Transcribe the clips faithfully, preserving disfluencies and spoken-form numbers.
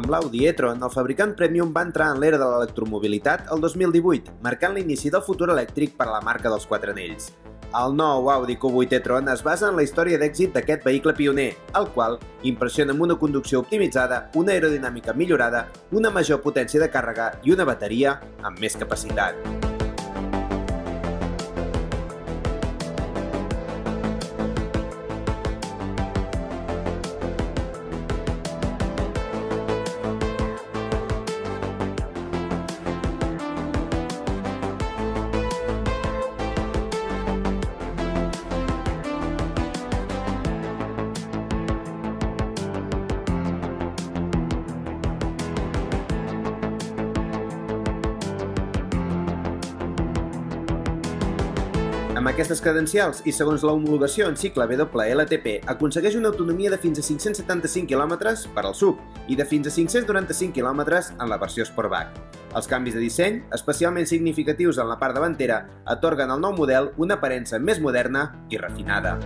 Amb l'Audi e-tron, el fabricant premium va entrar en l'era de l'electromobilitat el dos mil divuit, marcant l'inici del futur elèctric per a la marca dels quatre anells. El nou Audi Q vuit e-tron es basa en la història d'èxit d'aquest vehicle pioner, el qual impressiona amb una conducció optimitzada, una aerodinàmica millorada, una major potència de càrrega i una bateria amb més capacitat. Amb aquestes credencials i segons la homologació en cicle W L T P, aconsegueix una autonomia de fins a cinc-cents setanta-cinc quilòmetres per al S U V i de fins a cinc-cents noranta-cinc quilòmetres en la versió Sportback. Els canvis de disseny, especialment significatius en la part davantera, atorguen al nou model una aparença més moderna i refinada.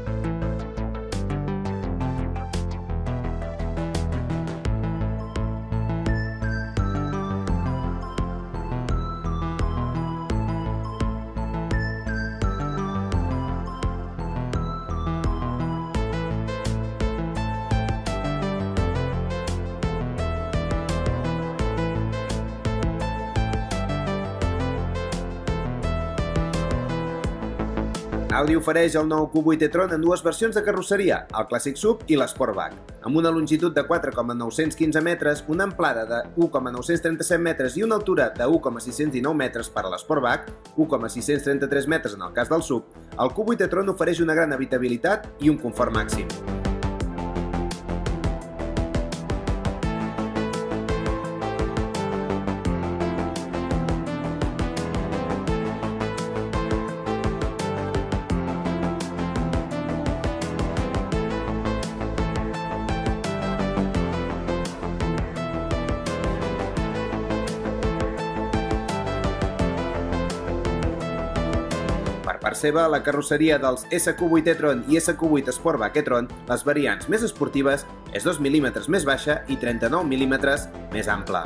Audi ofereix el nou Q vuit e-tron en dues versions de carrosseria, el clàssic S U V i l'Sportback. Amb una longitud de quatre coma nou-cents quinze metres, una amplada de u coma nou-cents trenta-set metres i una altura de u coma sis-cents dinou metres per a l'Sportback, u coma sis-cents trenta-tres metres en el cas del S U V, el Q vuit e-tron ofereix una gran habitabilitat i un confort màxim. Per part seva, la carrosseria dels S Q vuit e-tron i S Q vuit Sportback e-tron, les variants més esportives, és dos mil·límetres més baixa i trenta-nou mil·límetres més ampla.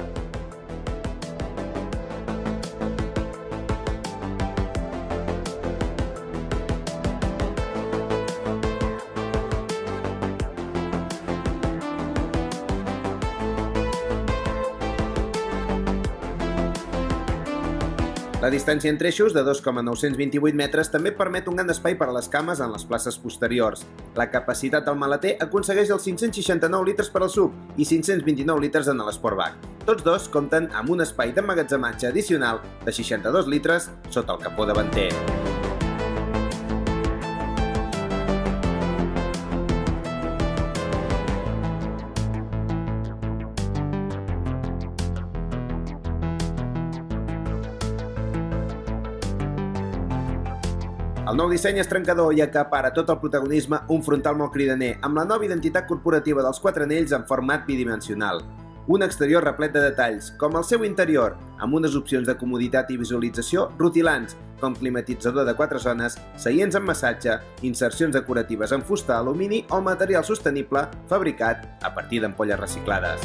La distància entre eixos, de dos coma nou-cents vint-i-vuit metres, també permet un gran espai per a les cames en les places posteriors. La capacitat del maleter aconsegueix els cinc-cents seixanta-nou litres per al S U V i cinc-cents vint-i-nou litres en l'Sportback. Tots dos compten amb un espai d'emmagatzematge addicional de seixanta-dos litres sota el capó davanter. El nou disseny és trencador i acapara tot el protagonisme un frontal molt cridaner, amb la nova identitat corporativa dels quatre anells en format bidimensional. Un exterior replet de detalls, com el seu interior, amb unes opcions de comoditat i visualització rutilants, com climatitzador de quatre zones, seients amb massatge, insercions decoratives en fusta, alumini o material sostenible fabricat a partir d'ampolles reciclades.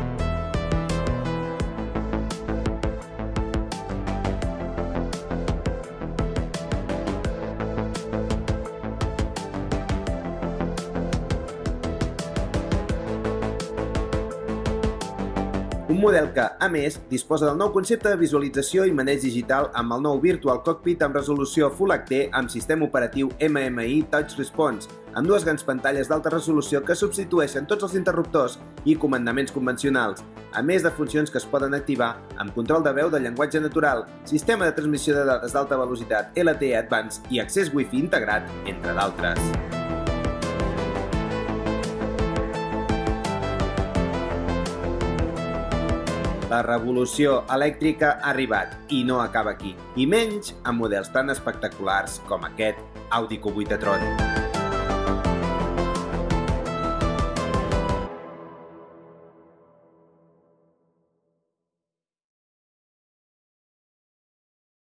Un model que, a més, disposa del nou concepte de visualització i maneig digital amb el nou Virtual Cockpit amb resolució Full H D amb sistema operatiu M M I Touch Response, amb dues grans pantalles d'alta resolució que substitueixen tots els interruptors i comandaments convencionals, a més de funcions que es poden activar amb control de veu de llenguatge natural, sistema de transmissió de dades d'alta velocitat L T E Advanced i accés Wi-Fi integrat, entre d'altres. La revolució elèctrica ha arribat i no acaba aquí, i menys amb models tan espectaculars com aquest Audi Q vuit e-tron.